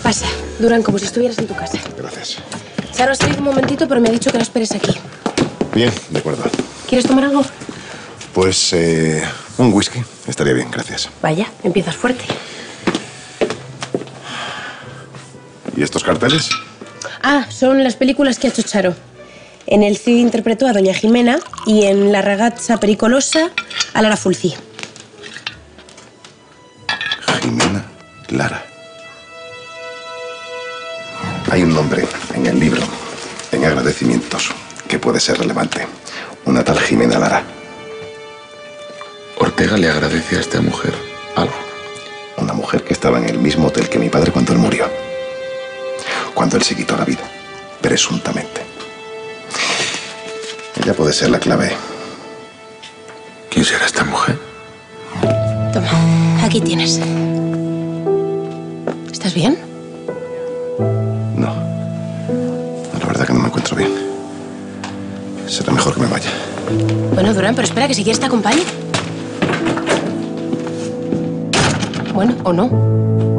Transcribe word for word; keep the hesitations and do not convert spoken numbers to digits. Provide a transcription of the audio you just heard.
Pasa, Durán, como si estuvieras en tu casa. Gracias. Charo ha salido un momentito, pero me ha dicho que lo esperes aquí. Bien, de acuerdo. ¿Quieres tomar algo? Pues, eh, un whisky. Estaría bien, gracias. Vaya, empiezas fuerte. ¿Y estos carteles? Ah, son las películas que ha hecho Charo. En el Cid interpretó a Doña Jimena y en La ragazza pericolosa a Lara Fulci. Jimena Lara. Hay un nombre en el libro, en agradecimientos, que puede ser relevante. Una tal Jimena Lara. Ortega le agradece a esta mujer algo. Una mujer que estaba en el mismo hotel que mi padre cuando él murió. Cuando él se quitó la vida, presuntamente. Ella puede ser la clave. ¿Quién será esta mujer? Toma, aquí tienes. ¿Estás bien? No. La verdad que no me encuentro bien. Será mejor que me vaya. Bueno, Durán, pero espera, que si quieres te acompañe. Bueno, o no.